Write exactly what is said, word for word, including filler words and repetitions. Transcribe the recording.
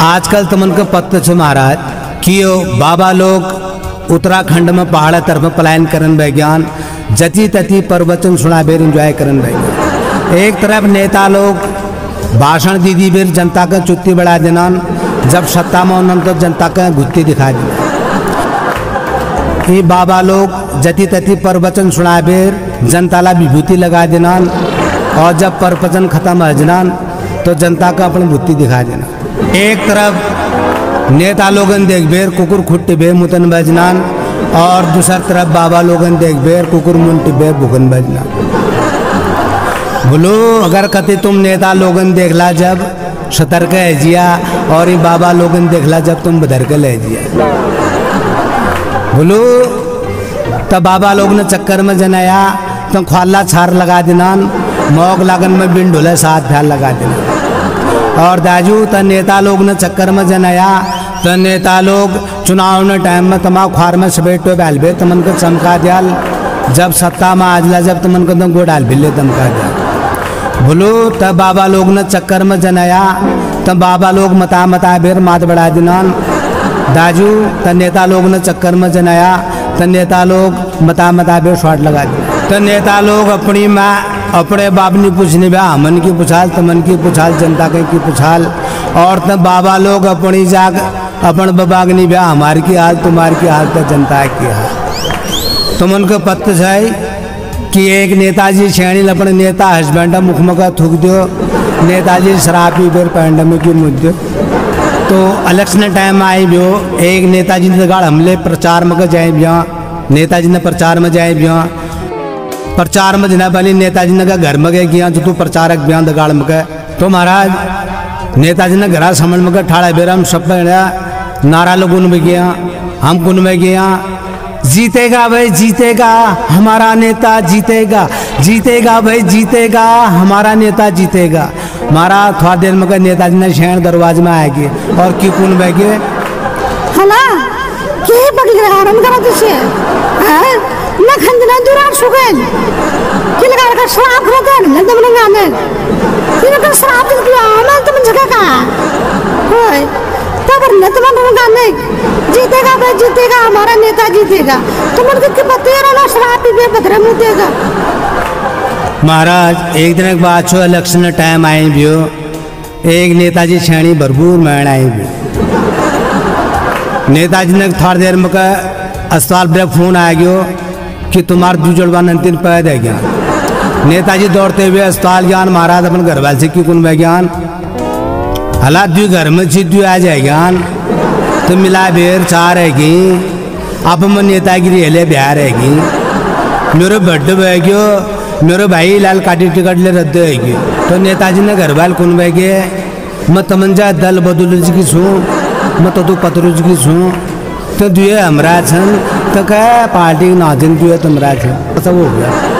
आजकल तुमन को पत्त छ महाराज कि बाबा लोग उत्तराखंड में पहाड़ तरफ पलायन करन वैज्ञान जति तति प्रवचन सुना बेर इंजॉय करन वैज्ञान। एक तरफ नेता लोग भाषण दी दी बेर जनता का चुत्ती बढ़ा देना, जब सत्ता में उन्होंने तो जनता का गुत्ती दिखा देना। ये बाबा लोग जति तति प्रवचन सुना बेर जनता ला विभूति लगा देना, और जब प्रवचन खत्म हो जाना तो जनता का अपनी बुद्धि दिखा देना। एक तरफ नेता लोगन देख बेर कुकुर खुट्टी बे मुतन बजनान, और दूसर तरफ बाबा लोगन देख बेर कुकुर मुंटी बे भुगन बजना। बोलो अगर कति तुम नेता लोगन देखला जब सतर्क है जिया, और ये बाबा लोगन देखला जब तुम बदर के ले जिया। बोलो तब बाबा लोग ने चक्कर में जनाया तो ख्वाला छार लगा देना, मौक लागन में बिन ढोले साथ फैल लगा देना। और दाजू त नेता लोग ने चक्कर में जनाया तो नेता लोग चुनाव ने टाइम में तमा ख्वार में सपेटो बैल बे तमन को चमका दियाल, जब सत्ता में आजला जब तमन को गो डाल भिल्ले चमका दिया। बोलो तब बाबा लोग ने चक्कर में जनाया तब बाबा लोग मता मता बेर मात बढ़ा देना। दाजू त नेता लोग ने चक्कर में जनाया तो नेता लोग मता मता बेर शॉट लगा दिया। तो नेता लोग अपनी माँ अपने बाप ने पूछने बा मन की पुछाल तमन की पुछाल जनता के की पुछाल, और तब बाबा लोग अपनी जाग अपन बबागनी बा हमारी की हाल तुम्हारी की हाल तो जनता की हाल। तुम उनको पत्त है कि एक नेताजी श्रेणी अपने नेता हस्बैंड मुख में का थूक दो, नेताजी शराब पी बेर पैंडम की मुद्दे। तो इलेक्शन टाइम आई भी एक नेताजी ने गाड़ हमले प्रचार में जाए बिया, नेताजी ने प्रचार में जाए बिया, प्रचार में जना वाली नेताजी ने का घर में गए किया जो तू प्रचारक बयान दगाड़ में गए। तो महाराज नेताजी ने घरा समझ में गए ठाड़ा बेरा हम सब नारा लगुन में गया, हम कुन में गया, जीतेगा भाई जीतेगा हमारा नेता जीतेगा, जीतेगा भाई जीतेगा हमारा नेता जीतेगा। महाराज थोड़ा देर में नेताजी ने शहर दरवाजे में आएगी और की कुन में गए हला के बगल आराम करा तुझे हैं ना खंजना दुरार सुगन कि लगा कर शराब खरदन लदम लंगाने कि कर शराब दिया मैं तुम जगह का होय तब न तुम लंगाने जीतेगा भाई जीतेगा हमारा नेता जीतेगा। तुम उनके पत्ते ना शराब पी बे बदरे मुतेगा। महाराज एक दिन के बाद छो इलेक्शन टाइम आए भी हो, एक नेताजी श्रेणी भरपूर मैण आए भी। नेताजी ने थोड़ी देर में अस्पताल ब्रेक फोन आ गयो कि तुम्हारे दू जड़वा अंतिम पैद है ज्ञान। नेताजी दौड़ते हुए अस्पताल ज्ञान महाराज अपन घर वाले से की कुन ज्ञान हालात दू घर में चिद्दू आ जाए ज्ञान तो मिला बेर चार हैगी अब मैं नेतागिरी हेले बिहार हैगी मेरे बर्थडे बह गयो मेरे भाई लाल काटी टिकट ले रद्द हैगी। तो नेताजी ने घर वाल कुन बह गए मैं तमंजा दल बदल की छूँ मैं तो तू पतरुज की छूँ तो दुए हमरा छन तो क्या पार्टी नाजिन दुए तुमरा छन सब हो गया।